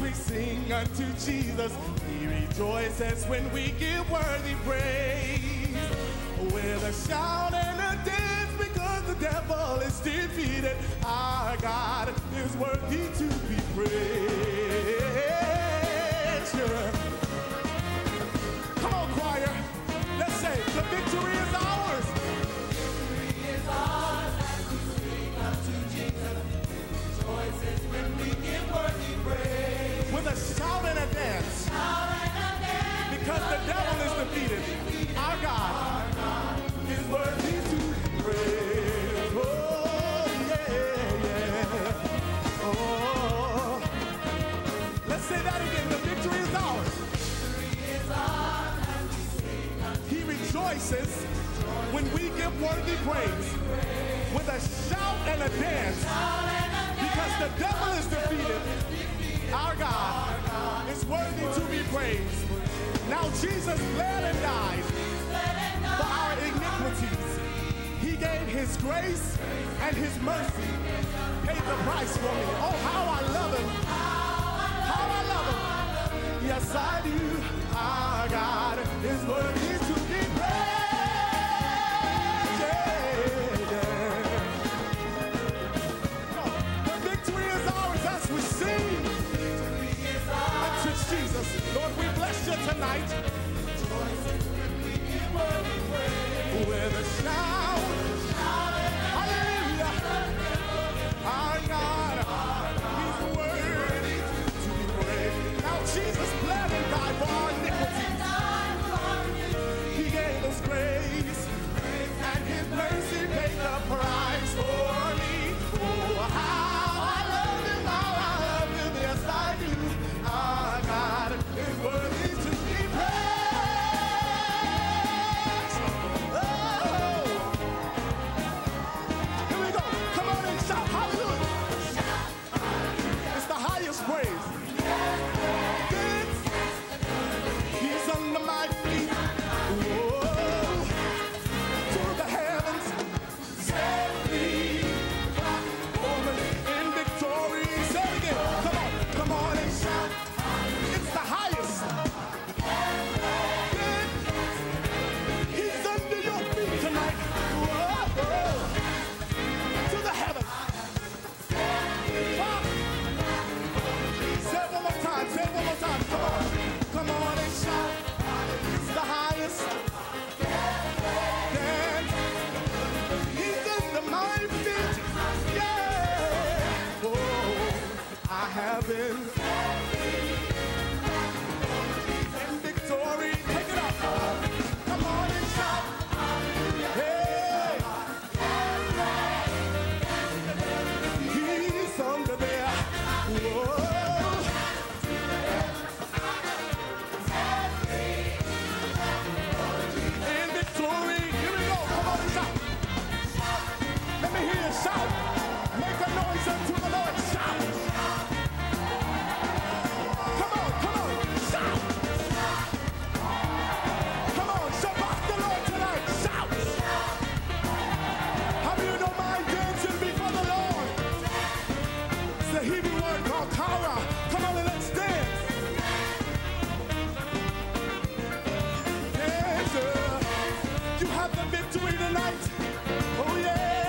we sing unto Jesus. He rejoices when we give worthy praise. With a shout and a dance, because the devil is defeated. Our God is worthy to be praised. Yeah. Come on, choir. Let's say the victory is ours. The victory is ours as we sing unto Jesus. Rejoices when we give worthy praise. With a shout and a dance. Because the devil is defeated. Our God is worthy to be praised. Oh, yeah, yeah. Oh. Let's say that again. The victory is ours. He rejoices when we give worthy praise. With a shout and a dance. Because the devil is defeated. Our God is worthy to be praised. Now Jesus bled and died for our iniquities. He gave his grace and his mercy, paid the price for me. Oh, how I love him. How I love him. Yes, I do. Our God is worthy to be praised. Yeah, yeah. The victory is ours as we sing unto Jesus. Lord, we bless you tonight. With a shout, hallelujah, our God, he's worthy to be praised. Now Jesus bled and died for our iniquities. He gave us grace, and his mercy paid the price for me. Oh, how I love him, how I love him, yes I do. Our God is worthy to be praised. Praise. Dance. He's under my feet. Whoa. To the heavens. Set me over in victory. Say it again. Come on and shout. It's the highest. Dance. He's under your feet tonight. Whoa. To the heavens. Say it one more time, come on and shout, it's the highest, dance, he's under my feet, yeah, oh, I have been in victory, take it up, come on and shout, hey, he's under there, whoa. Shout! Make a noise unto the Lord! Shout! Come on! Shout! Come on! Shabbat the Lord tonight! Shout! How do you don't mind dancing before the Lord? It's the Hebrew word called kara. Come on and let's dance! Yes, you have the victory tonight! Oh yeah!